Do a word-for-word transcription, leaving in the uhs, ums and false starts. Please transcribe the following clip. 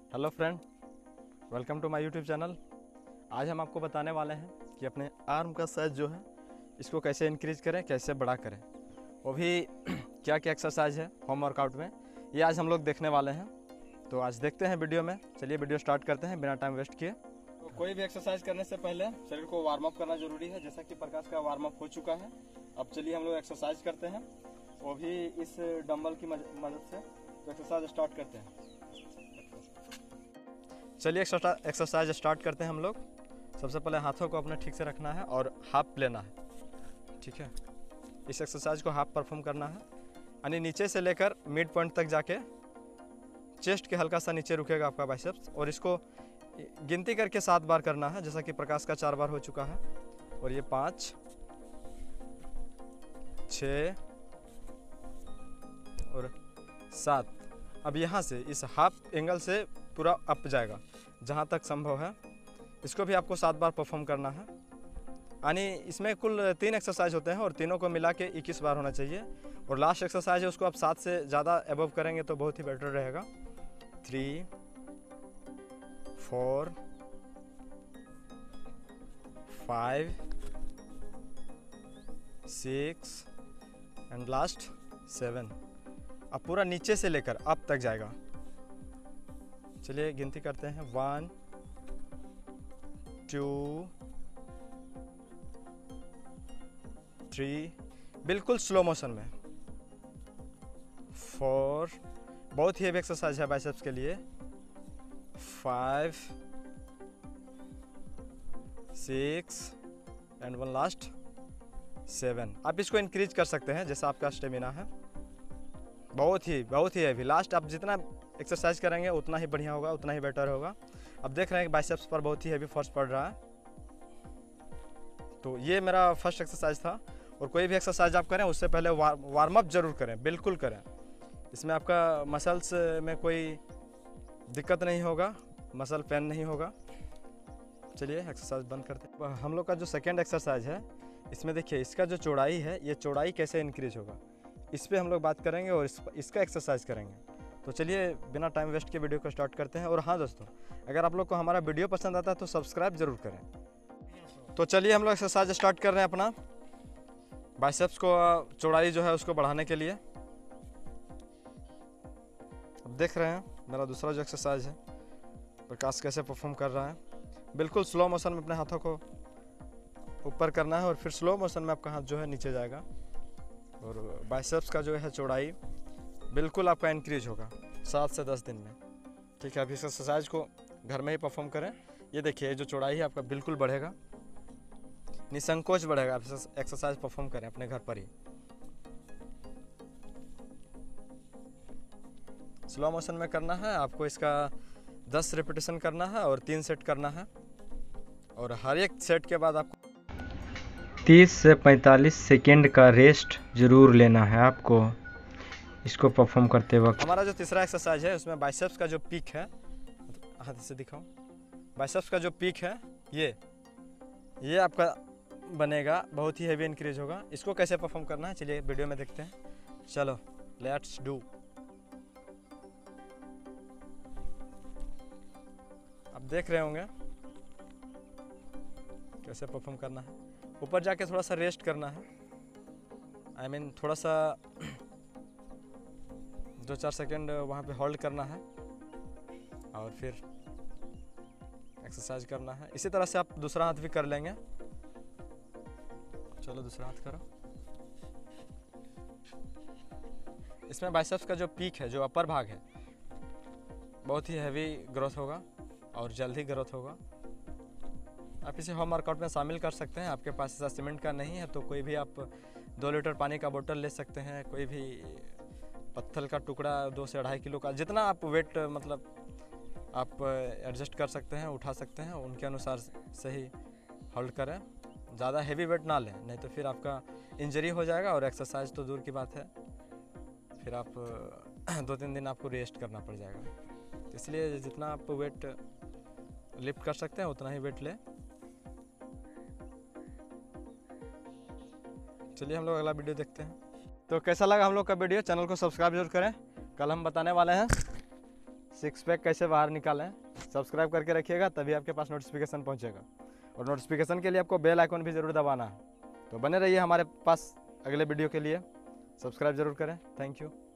Hello friend, welcome to my YouTube channel. आज हम आपको बताने वाले हैं कि अपने आर्म का साइज़ जो है इसको कैसे इंक्रीज करें, कैसे बड़ा करें, वो भी क्या क्या एक्सरसाइज है होम वर्कआउट में, ये आज हम लोग देखने वाले हैं। तो आज देखते हैं वीडियो में। चलिए वीडियो स्टार्ट करते हैं बिना टाइम वेस्ट किए। तो कोई भी एक्सरसाइज करने से पहले शरीर को वार्म अप करना जरूरी है, जैसा कि प्रकाश का वार्म अप हो चुका है। अब चलिए हम लोग एक्सरसाइज करते हैं, वो भी इस डंबल की मदद से। तो एक्सरसाइज स्टार्ट करते हैं। चलिए एक्सरसाइज स्टार्ट करते हैं हम लोग। सबसे पहले हाथों को अपने ठीक से रखना है और हाफ लेना है, ठीक है। इस एक्सरसाइज को हाफ परफॉर्म करना है, यानी नीचे से लेकर मिड पॉइंट तक जाके चेस्ट के हल्का सा नीचे रुकेगा आपका बाइसेप्स, और इसको गिनती करके सात बार करना है, जैसा कि प्रकाश का चार बार हो चुका है। और ये पाँच, छः और सात। अब यहाँ से इस हाफ एंगल से पूरा अप जाएगा जहाँ तक संभव है। इसको भी आपको सात बार परफॉर्म करना है, यानी इसमें कुल तीन एक्सरसाइज होते हैं और तीनों को मिला के इक्कीस बार होना चाहिए। और लास्ट एक्सरसाइज है उसको आप सात से ज़्यादा अबव करेंगे तो बहुत ही बेटर रहेगा। Three, four, five, six and last seven. अब पूरा नीचे से लेकर अप तक जाएगा। चलिए गिनती करते हैं। वन, टू, थ्री, बिल्कुल स्लो मोशन में। फोर, बहुत ही हेवी एक्सरसाइज है बाइसेप्स के लिए। Five, six and one last seven. आप इसको इंक्रीज कर सकते हैं जैसा आपका स्टेमिना है। बहुत ही बहुत ही हैवी। लास्ट आप जितना एक्सरसाइज करेंगे उतना ही बढ़िया होगा, उतना ही बेटर होगा। अब देख रहे हैं कि बाइसेप्स पर बहुत ही हैवी फोर्स पड़ रहा है। तो ये मेरा फर्स्ट एक्सरसाइज था। और कोई भी एक्सरसाइज आप करें उससे पहले वार, वार्म अप जरूर करें, बिल्कुल करें। इसमें आपका मसल्स में कोई दिक्कत नहीं होगा, मसल पेन नहीं होगा। चलिए एक्सरसाइज बंद करते हैं। हम लोग का जो सेकेंड एक्सरसाइज है, इसमें देखिए इसका जो चौड़ाई है, ये चौड़ाई कैसे इंक्रीज होगा इस पर हम लोग बात करेंगे और इस, इसका एक्सरसाइज करेंगे। तो चलिए बिना टाइम वेस्ट के वीडियो को स्टार्ट करते हैं। और हाँ दोस्तों, अगर आप लोग को हमारा वीडियो पसंद आता है तो सब्सक्राइब जरूर करें। तो चलिए हम लोग एक्सरसाइज स्टार्ट कर रहे हैं अपना बाइसेप्स को चौड़ाई जो है उसको बढ़ाने के लिए। अब देख रहे हैं मेरा दूसरा जो एक्सरसाइज है प्रकाश कैसे परफॉर्म कर रहा है। बिल्कुल स्लो मोशन में अपने हाथों को ऊपर करना है और फिर स्लो मोशन में आपका हाथ जो है नीचे जाएगा। और बाइसेप्स का जो है चौड़ाई बिल्कुल आपका इंक्रीज होगा सात से दस दिन में, ठीक है। अब इस एक्सरसाइज को घर में ही परफॉर्म करें। ये देखिए जो चौड़ाई है आपका बिल्कुल बढ़ेगा, निसंकोच बढ़ेगा। आप एक्सरसाइज परफॉर्म करें अपने घर पर ही। स्लो मोशन में करना है आपको। इसका दस रिपीटेशन करना है और तीन सेट करना है। और हर एक सेट के बाद आपको तीस से पैंतालीस सेकेंड का रेस्ट जरूर लेना है आपको इसको परफॉर्म करते वक्त। हमारा जो तीसरा एक्सरसाइज है उसमें बाइसेप्स का जो पीक है, हाथ से दिखाओ, बाइसेप्स का जो पीक है ये ये आपका बनेगा, बहुत ही हैवी इंक्रीज होगा। इसको कैसे परफॉर्म करना है चलिए वीडियो में देखते हैं। चलो लेट्स डू। आप देख रहे होंगे कैसे परफॉर्म करना है। ऊपर जाके थोड़ा सा रेस्ट करना है, आई I मीन mean, थोड़ा सा दो चार सेकेंड वहाँ पे होल्ड करना है और फिर एक्सरसाइज करना है। इसी तरह से आप दूसरा हाथ भी कर लेंगे। चलो दूसरा हाथ करो। इसमें बाइसेप्स का जो पीक है, जो अपर भाग है, बहुत ही हैवी ग्रोथ होगा और जल्दी ग्रोथ होगा। आप इसे होम वर्कआउट में शामिल कर सकते हैं। आपके पास ऐसा सीमेंट का नहीं है तो कोई भी आप दो लीटर पानी का बोतल ले सकते हैं, कोई भी पत्थर का टुकड़ा दो से अढ़ाई किलो का, जितना आप वेट मतलब आप एडजस्ट कर सकते हैं, उठा सकते हैं, उनके अनुसार से ही होल्ड करें। ज़्यादा हैवी वेट ना लें, नहीं तो फिर आपका इंजरी हो जाएगा और एक्सरसाइज तो दूर की बात है, फिर आप दो तीन दिन आपको रेस्ट करना पड़ जाएगा। इसलिए जितना आप वेट लिफ्ट कर सकते हैं उतना ही वेट लें। चलिए हम लोग अगला वीडियो देखते हैं। तो कैसा लगा हम लोग का वीडियो, चैनल को सब्सक्राइब जरूर करें। कल हम बताने वाले हैं सिक्स पैक कैसे बाहर निकालें, सब्सक्राइब करके रखिएगा, तभी आपके पास नोटिफिकेशन पहुंचेगा। और नोटिफिकेशन के लिए आपको बेल आइकन भी ज़रूर दबाना है। तो बने रहिए हमारे पास अगले वीडियो के लिए, सब्सक्राइब ज़रूर करें। Thank you.